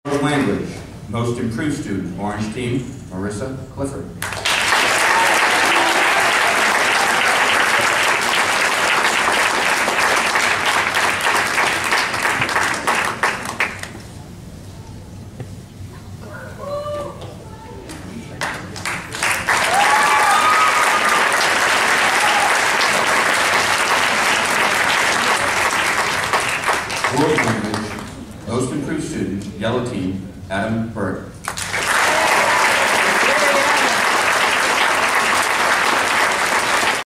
World Language, most improved student, Orange Team, Marissa Clifford. World Language, most improved student, Yellow Team, Adam Burke.